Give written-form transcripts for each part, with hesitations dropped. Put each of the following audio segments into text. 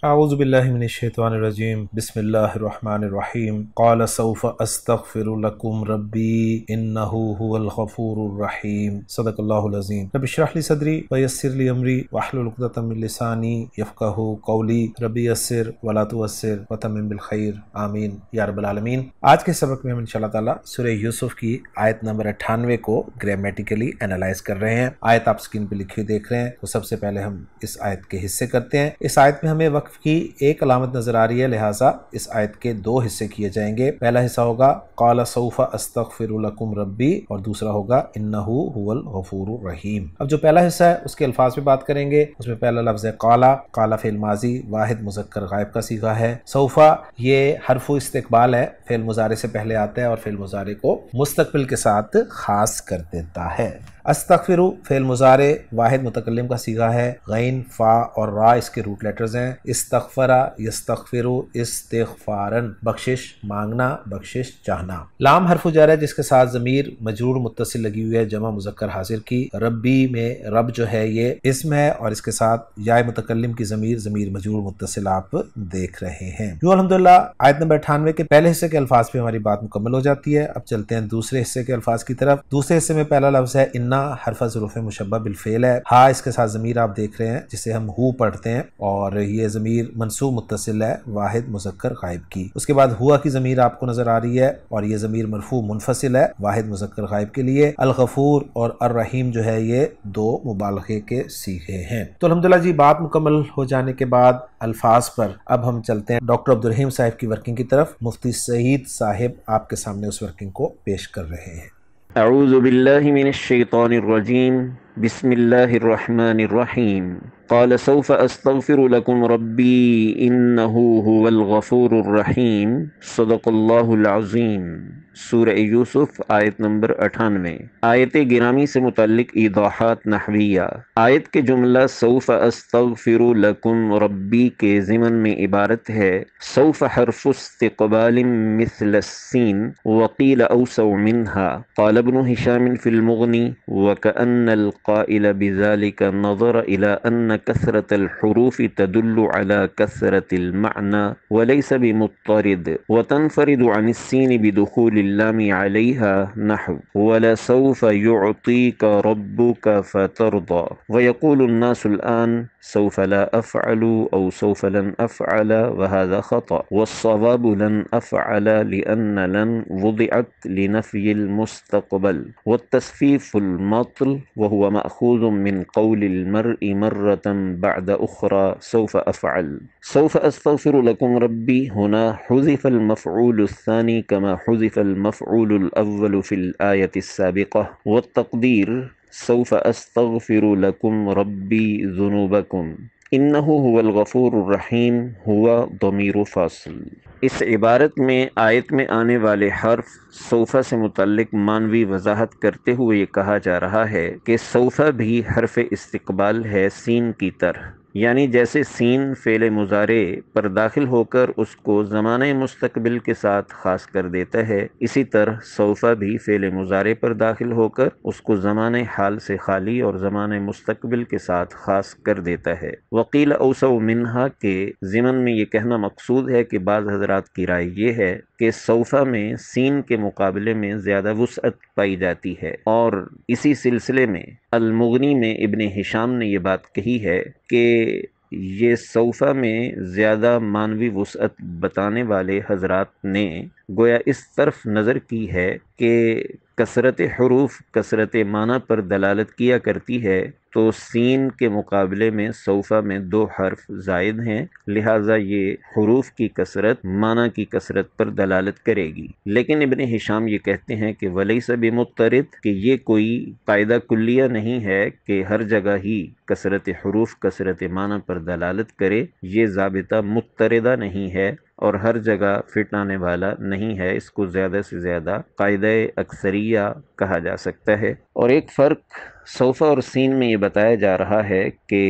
اعوذ باللہ من الشیطان الرجیم بسم اللہ الرحمن الرحیم قال سوف استغفر لکم ربی انہ هو الغفور الرحیم صدق اللہ العظیم رب اشرح لی صدری ویسر لی امری واحلل عقدۃ من لسانی یفقہوا قولی ربی یسر ولا تعسر وتمم بالخیر آمین یا رب العالمین۔ آج کے سبق میں ہم انشاءاللہ تعالی سورہ یوسف کی آیت نمبر 98 کو گرامیٹیکلی انالائز کر رہے ہیں۔ آیت آپ سکرین پہ لکھی دیکھ رہے ہیں، تو سب سے پہلے ہم اس آیت کے حصے کرتے ہیں۔ اس آیت میں ہمیں وقف کی ایک علامت نظر آ رہی ہے، لہٰذا اس آیت کے دو حصے کیے جائیں گے۔ پہلا حصہ ہوگا قال سوف استغفر لکم ربی، اور دوسرا ہوگا انہ هو الغفور الرحیم۔ اب جو پہلا حصہ ہے اس کے الفاظ پہ بات کریں گے۔ اس میں پہلا لفظ ہے قالا، قالا فعل ماضی واحد مذکر غائب کا صیغہ ہے۔ سوف یہ حرف استقبال ہے، فعل مضارع سے پہلے آتا ہے اور فعل مضارع کو مستقبل کے ساتھ خاص کر دیتا ہے۔ استغفر فعل مضارع واحد متکلم کا صیغہ ہے، غین فا اور را اس کے روٹ لیٹرز ہیں۔ استغفرا یستغفر استغفارن، بخشش مانگنا، بخشش چاہنا۔ لام حرف جر ہے جس کے ساتھ ضمیر مجرور متصل لگی ہوئی ہے جمع مذکر حاضر کی۔ ربی میں رب جو ہے یہ اسم ہے اور اس کے ساتھ یا متکلم کی ضمیر مجرور متصل آپ دیکھ رہے ہیں۔ جو الحمدللہ آیت نمبر 98 کے پہلے حصے کے الفاظ پہ ہماری بات مکمل ہو جاتی ہے۔ اب چلتے ہیں دوسرے حصے کے الفاظ کی طرف۔ دوسرے حصے میں پہلا لفظ ہے انا، حرف ظروف مشبہ بالفعل ہے۔ ہا اس کے ساتھ ضمیر آپ دیکھ رہے ہیں جسے ہم ہو پڑھتے ہیں، اور یہ ضمیر منصوب متصل ہے واحد مذکر غائب کی۔ اس کے بعد ہوا کی ضمیر آپ کو نظر آ رہی ہے اور یہ ضمیر مرفوع منفصل ہے واحد مذکر غائب کے لیے۔ الغفور اور الرحیم جو ہے یہ دو مبالغے کے صیغے ہیں۔ تو الحمدللہ جی بات مکمل ہو جانے کے بعد الفاظ پر اب ہم چلتے ہیں ڈاکٹر عبدالرحیم صاحب کی ورکنگ کی طرف۔ مفتی سعید صاحب آپ کے سامنے اس ورکنگ کو پیش کر رہے ہیں۔ اعوذ باللہ من الشیطان الرجیم بسم اللہ الرحمن الرحیم قال سوف استغفر لکم ربی انہ هو الغفور الرحیم صدق اللہ العظیم۔ سورہ یوسف آیت نمبر 98۔ آیت گرامی سے متعلق ایضاحات نحویہ۔ آیت کے جملہ سوف استغفر لکم ربی کے ضمن میں عبارت ہے سوف حرف استقبال مثل السین وقیل اوسع منها قال ابن هشام في المغني وكأن القائل بذلك نظر إلى أن كثرة الحروف تدل على كثرة المعنى وليس بمضطرد، وتنفرد عن السين بدخول اللام عليها نحو ولسوف يعطيك ربك فترضى، ويقول الناس الآن سوف لا أفعل أو سوف لن أفعل، وهذا خطأ، والصواب لن أفعل لأن لن وضعت لنفي المستقبل، والتصفيف المطل وهو مأخوذ من قول المرء مرة بعد أخرى سوف أفعل۔ سوف أستغفر لكم ربي هنا حذف المفعول الثاني كما حذف المفعول الأول في الآية السابقة، والتقدير سوف أستغفر لكم ربي ذنوبكم انه هو الغفور الرحیم ہوا ضمیر فاصل۔ اس عبارت میں آیت میں آنے والے حرف سوفا سے متعلق معنوی وضاحت کرتے ہوئے یہ کہا جا رہا ہے کہ سوفا بھی حرف استقبال ہے سین کی طرح، یعنی جیسے سین فعل مضارع پر داخل ہو کر اس کو زمانہ مستقبل کے ساتھ خاص کر دیتا ہے، اسی طرح سوفا بھی فعل مضارع پر داخل ہو کر اس کو زمانہ حال سے خالی اور زمانہ مستقبل کے ساتھ خاص کر دیتا ہے۔ وقیل اوسع منہا کے ضمن میں یہ کہنا مقصود ہے کہ بعض حضرات کی رائے یہ ہے کہ سوفا میں سین کے مقابلے میں زیادہ وسعت پائی جاتی ہے، اور اسی سلسلے میں المغنی میں ابن ہشام نے یہ بات کہی ہے کہ یہ سوفا میں زیادہ معنوی وسعت بتانے والے حضرات نے گویا اس طرف نظر کی ہے کہ کثرت حروف کثرت معنی پر دلالت کیا کرتی ہے، تو سین کے مقابلے میں سوفا میں 2 حرف زائد ہیں، لہٰذا یہ حروف کی کثرت معنی کی کثرت پر دلالت کرے گی۔ لیکن ابن ہشام یہ کہتے ہیں کہ ولیس بمضطرد، کہ یہ کوئی قاعدہ کلیہ نہیں ہے کہ ہر جگہ ہی کثرت حروف کثرت معنی پر دلالت کرے، یہ ضابطہ مضطردہ نہیں ہے اور ہر جگہ فٹ آنے والا نہیں ہے، اس کو زیادہ سے زیادہ قاعدہ اکثریہ کہا جا سکتا ہے۔ اور ایک فرق سوفا اور سین میں یہ بتایا جا رہا ہے کہ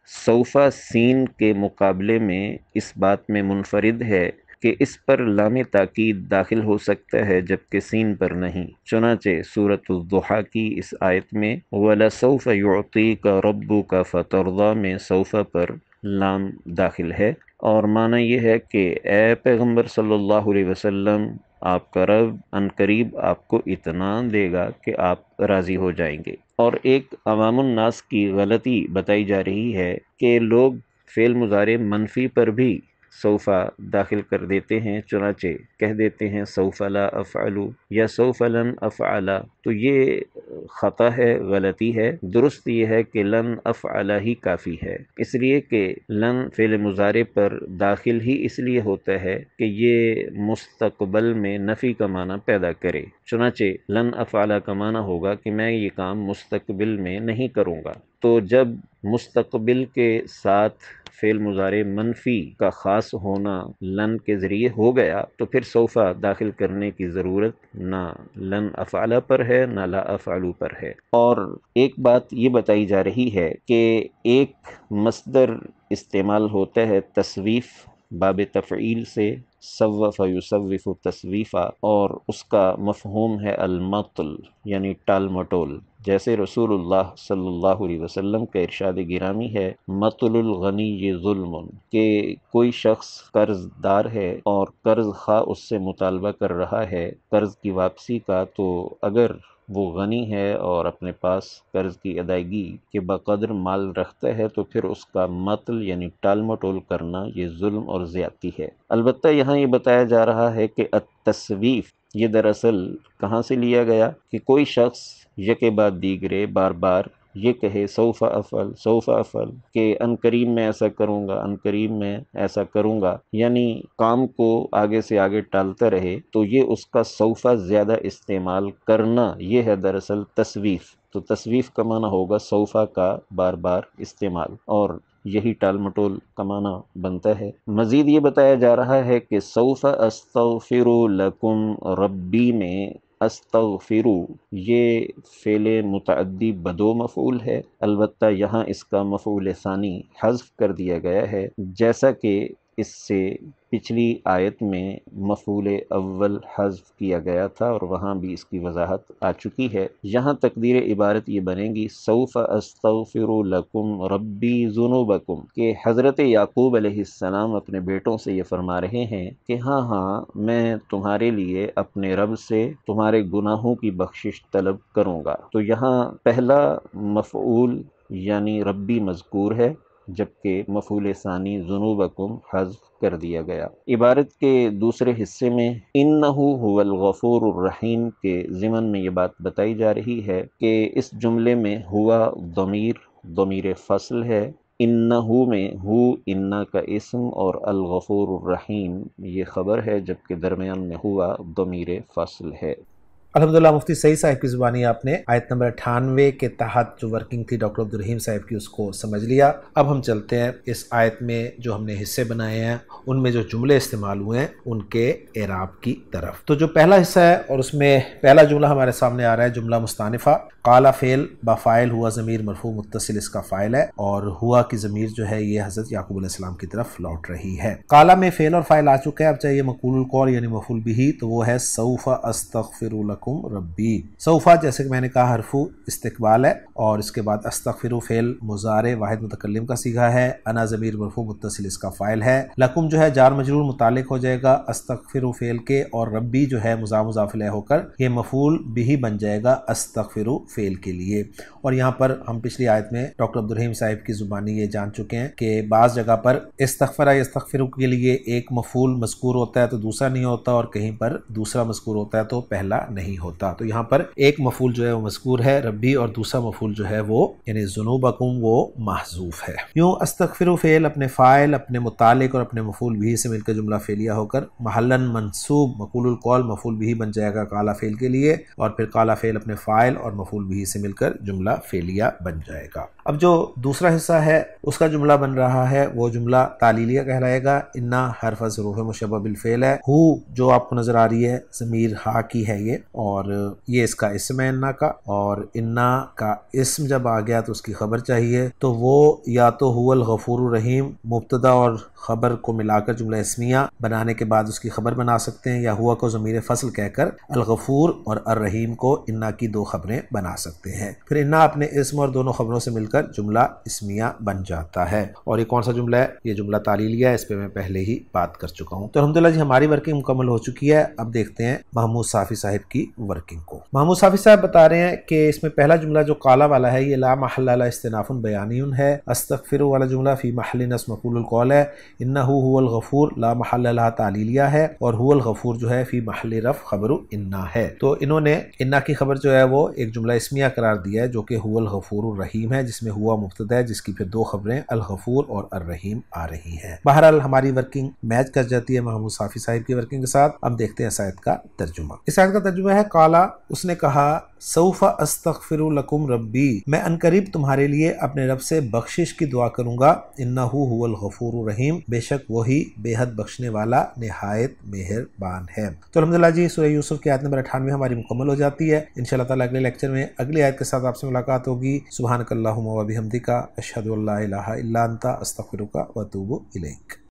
سوفا سین کے مقابلے میں اس بات میں منفرد ہے کہ اس پر لام تاکید داخل ہو سکتا ہے جبکہ سین پر نہیں، چنانچہ سورۃ الضحیٰ کی اس آیت میں وَلَسَوْفَ يُعْطِيكَ رَبُّكَ فَتَرْضَىٰ میں سوفا پر لام داخل ہے، اور معنی یہ ہے کہ اے پیغمبر صلی اللہ علیہ وسلم، آپ کا رب عنقریب آپ کو اطمینان دے گا کہ آپ راضی ہو جائیں گے۔ اور ایک عوام الناس کی غلطی بتائی جا رہی ہے کہ لوگ فعل مضارع منفی پر بھی سوف داخل کر دیتے ہیں، چنانچہ کہہ دیتے ہیں سوف لا افعل یا سوف لن افعل۔ تو یہ خطا ہے، غلطی ہے۔ درست یہ ہے کہ لن افعل ہی کافی ہے، اس لیے کہ لن فعل مضارع پر داخل ہی اس لیے ہوتا ہے کہ یہ مستقبل میں نفی کا معنی پیدا کرے۔ چنانچہ لن افعل کا معنی ہوگا کہ میں یہ کام مستقبل میں نہیں کروں گا۔ تو جب مستقبل کے ساتھ فعل مضارع منفی کا خاص ہونا لن کے ذریعے ہو گیا تو پھر سوف داخل کرنے کی ضرورت نہ لن افعل پر ہے نہ لا افعل پر ہے۔ اور ایک بات یہ بتائی جا رہی ہے کہ ایک مصدر استعمال ہوتا ہے تصویف باب تفعیل سے، صوف یصوف تصویفا، اور اس کا مفہوم ہے المطل یعنی ٹال مٹول۔ جیسے رسول اللہ صلی اللہ علیہ وسلم کا ارشاد گرامی ہے مطل الغنی ظلم، کہ کوئی شخص قرض دار ہے اور قرض خواہ اس سے مطالبہ کر رہا ہے قرض کی واپسی کا، تو اگر وہ غنی ہے اور اپنے پاس قرض کی ادائیگی کے بقدر مال رکھتا ہے تو پھر اس کا مطل یعنی ٹال مٹول کرنا یہ ظلم اور زیادتی ہے۔ البتہ یہاں یہ بتایا جا رہا ہے کہ التصویف یہ دراصل کہاں سے لیا گیا کہ کوئی شخص یکے بعد دیگرے بار بار یہ کہے سوف افعل کہ عنقریب میں ایسا کروں گا، عنقریب میں ایسا کروں گا، یعنی کام کو آگے سے آگے ٹالتا رہے، تو یہ اس کا سوف زیادہ استعمال کرنا یہ ہے دراصل تصویف۔ تو تصویف کا معنی ہوگا سوف کا بار بار استعمال، اور یہی ٹال مٹول کا معنی بنتا ہے۔ مزید یہ بتایا جا رہا ہے کہ سوف استغفر لکم ربی میں استغفرو یہ فعل متعدی بدو مفعول ہے، البتہ یہاں اس کا مفعول ثانی حذف کر دیا گیا ہے، جیسا کہ اس سے پچھلی آیت میں مفعول اول حذف کیا گیا تھا اور وہاں بھی اس کی وضاحت آ چکی ہے۔ یہاں تقدیر عبارت یہ بنے گی سوف استغفر لکم ربی ذنوبکم، کہ حضرت یعقوب علیہ السلام اپنے بیٹوں سے یہ فرما رہے ہیں کہ ہاں میں تمہارے لیے اپنے رب سے تمہارے گناہوں کی بخشش طلب کروں گا۔ تو یہاں پہلا مفعول یعنی ربی مذکور ہے، جبکہ مفعول ثانی ذنوبکم حذف کر دیا گیا۔ عبارت کے دوسرے حصے میں انہو هو الغفور الرحیم کے ضمن میں یہ بات بتائی جا رہی ہے کہ اس جملے میں ہوا ضمیر فصل ہے، انہو میں ہو انا کا اسم اور الغفور الرحیم یہ خبر ہے، جبکہ درمیان میں ہوا ضمیر فصل ہے۔ الحمدللہ مفتی سعید صاحب کی زبانی آپ نے آیت نمبر 98 کے تحت جو ورکنگ تھی ڈاکٹر عبدالرحیم صاحب کی اس کو سمجھ لیا۔ اب ہم چلتے ہیں اس آیت میں جو ہم نے حصے بنائے ہیں ان میں جو جملے استعمال ہوئے ہیں ان کے اعراب کی طرف۔ تو جو پہلا حصہ ہے اور اس میں پہلا جملہ ہمارے سامنے آ رہا ہے جملہ مستانفہ، قالا فعل بفاعل ہوا ضمیر مرفوع متصل اس کا فاعل ہے، اور ہوا کی ضمیر جو ہے یہ حضرت یعقوب علیہ السلام کی طرف لوٹ رہی ہے۔ قالا میں فعل اور فاعل آ چکے ہیں، اب چاہیے مقول القول یعنی مفعول بھی، تو وہ ہے سوف استغفر لکم ربی۔ سوفا جیسے کہ میں نے کہا حرف استقبال ہے، اور اس کے بعد استغفر فعل مضارع واحد متکلم کا صیغہ ہے، انا ضمیر مرفوع متصل اس کا فاعل ہے، لکم جو ہے جار مجرور متعلق ہو جائے گا استغفر فعل کے، اور ربی جو ہے مضاف مضاف الیہ ہو کر یہ مفعول بھی بن جائے گا استغفر فعل کے لیے۔ اور یہاں پر ہم پچھلی آیت میں ڈاکٹر عبدالرحیم صاحب کی زبانی یہ جان چکے ہیں کہ بعض جگہ پر استغفر یستغفر کے لیے ایک مفعول مذکور ہوتا ہے تو دوسرا نہیں ہوتا، اور کہیں پر دوسرا مذکور ہوتا ہے تو پہلا نہیں ہوتا۔ تو یہاں پر ایک مفعول جو ہے وہ مذکور ہے ربی، اور دوسرا مفعول جو ہے وہ یعنی ذنوبکم وہ محذوف ہے۔ یوں استغفر فعل اپنے فاعل، اپنے متعلق اور اپنے مفعول بھی سے مل کر جملہ فعلیہ ہو کر محلن منصوب مقول القول مفعول بھی بن جائے گا قالا فعل کے لیے، اور پھر قالا فعل اپنے فاعل اور مفعول بھی سے مل کر جملہ فعلیہ بن جائے گا۔ اب جو دوسرا حصہ ہے اس کا جملہ بن رہا ہے وہ جملہ تعلیلیہ کہلائے گا۔ انا حرف ظروف مشبہ بالفعل ہے، ہو جو آپ کو نظر آ رہی ہے ضمیر ہا کی ہے یہ، اور یہ اس کا اسم ہے انا کا، اور انا کا اسم جب آ گیا تو اس کی خبر چاہیے، تو وہ یا تو هو الغفور الرحیم مبتدا اور خبر کو ملا کر جملہ اسمیہ بنانے کے بعد اس کی خبر بنا سکتے ہیں، یا ہوا کو ضمیر فصل کہہ کر الغفور اور الرحیم کو انا کی دو خبریں بنا سکتے ہیں۔ پھر انا اپنے اسم اور دونوں خبروں سے مل کر جملہ اسمیہ بن جاتا ہے۔ اور یہ کون سا جملہ ہے؟ یہ جملہ تعلیلیہ ہے، اس پہ میں پہلے ہی بات کر چکا ہوں۔ تو الحمدللہ جی ہماری ورکنگ مکمل ہو چکی ہے۔ اب دیکھتے ہیں محمود صافی صاحب کی ورکنگ کو۔ محمود صافی صاحب بتا رہے ہیں کہ اس میں پہلا جملہ جو قالا والا ہے یہ لا محل لہ استئناف بیانی ہے، استغفر والا جملہ فی محل نصب مفعول القول ہے، انہ هو الغفور لا محل لہ تعلیلیہ ہے، اور هو الغفور جو ہے فی محل رفع خبر انا ہے۔ تو انہوں نے انا کی خبر جو ہے وہ ایک جملہ اسمیہ قرار دیا ہے جو کہ هو الغفور الرحیم ہے، جس میں ہوا مبتدا ہے جس کی پھر دو خبریں الغفور اور الرحیم آ رہی ہیں۔ بہرحال ہماری ورکنگ میچ کر جاتی ہے محمود صافی صاحب کی ورکنگ کے ساتھ۔ اب دیکھتے ہیں اس آیت کا ترجمہ۔ اس آیت کا ترجمہ ہے قالا، اس نے کہا، سوف استغفر لکم ربی، میں عنقریب تمہارے لیے اپنے رب سے بخشش کی دعا کروں گا، انہ هو الغفور الرحیم، بے شک وہی بے حد بخشنے والا نہایت مہربان ہے۔ تو الحمدللہ جی سورہ یوسف کی آیت نمبر 98 ہماری مکمل ہو جاتی ہے۔ انشاءاللہ تعالی اگلے لیکچر میں اگلی آیت کے ساتھ آپ سے ملاقات ہوگی۔ سبحانک اللہم و بحمدک، اشہد ان لا الہ الا انت، استغفرک و اتوب الیک۔